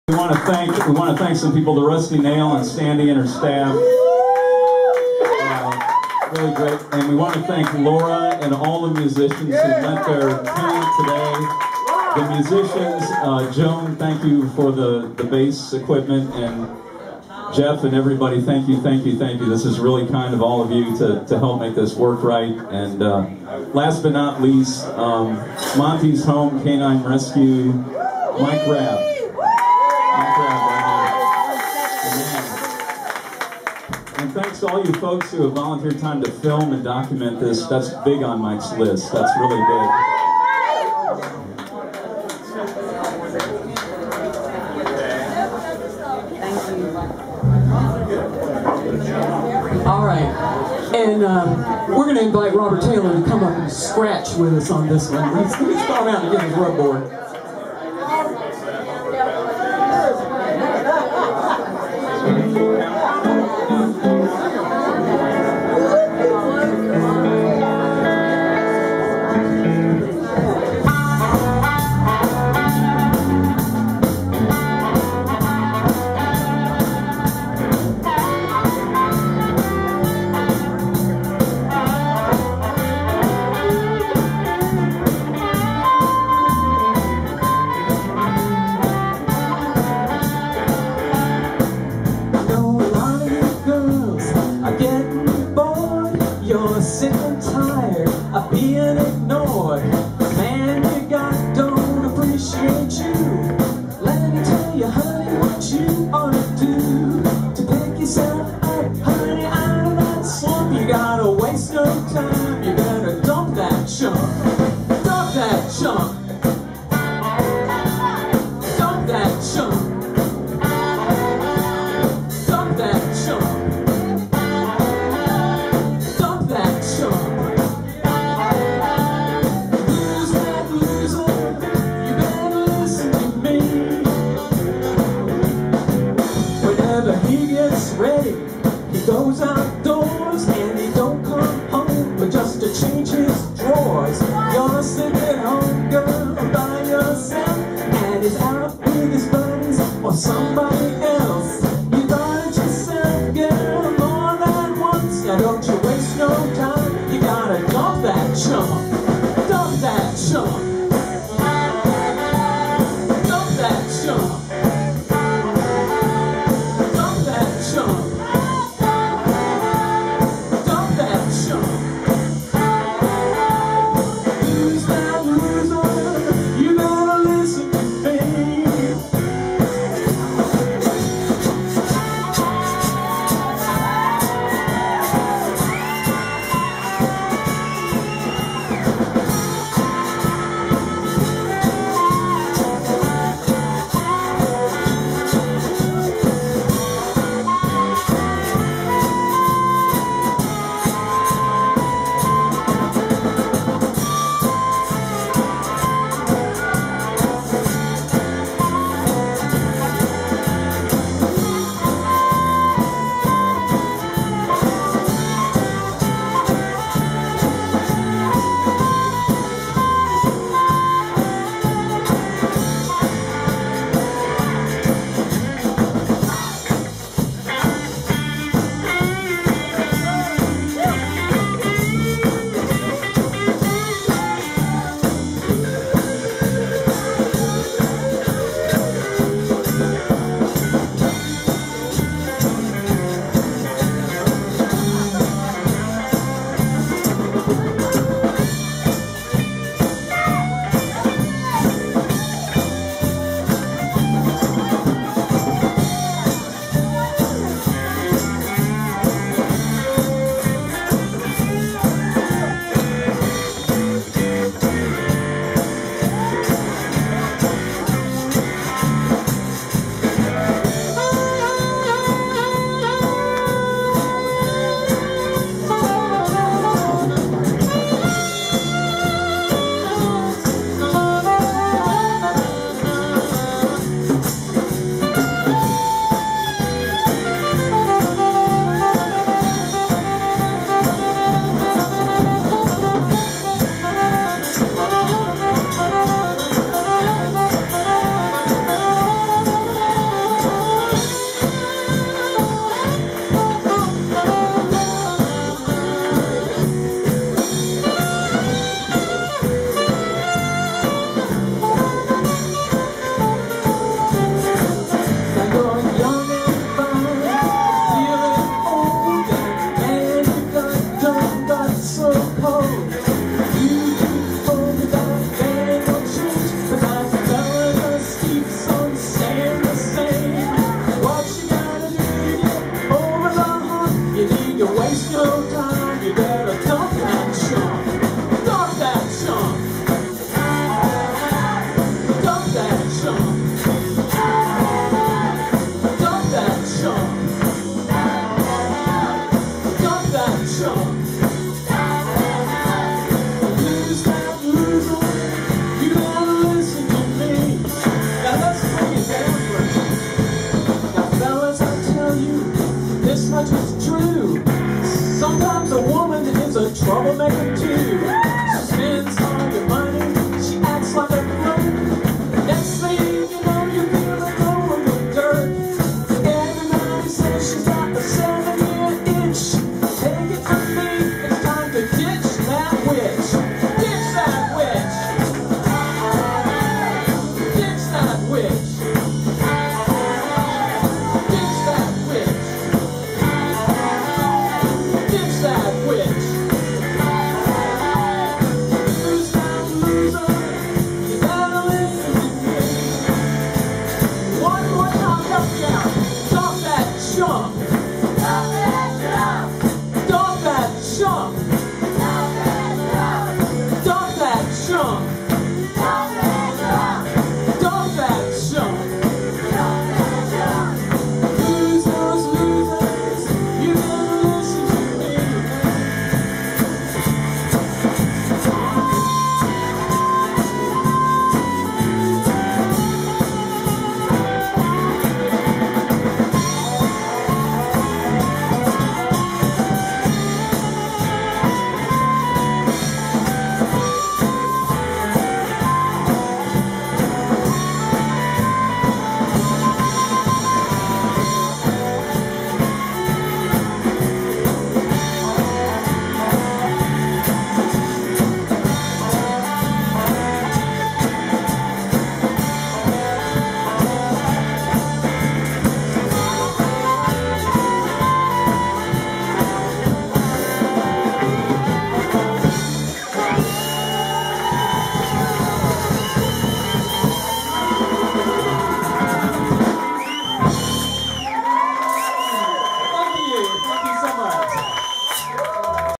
We want to thank some people, the Rusty Nail and Sandy and her staff. Really great. And we want to thank Laura and all the musicians who lent their talent today. The musicians, Joan, thank you for the bass equipment, and Jeff and everybody, thank you. This is really kind of all of you to help make this work right. And last but not least, Monty's Home Canine Rescue, Mike Raab. And thanks to all you folks who have volunteered time to film and document this. That's big on Mike's list. That's really big. Thank you. All right, and we're going to invite Robert Taylor to come up and scratch with us on this one. He's come out and get his rub board. much is true. Sometimes a woman is a troublemaker too.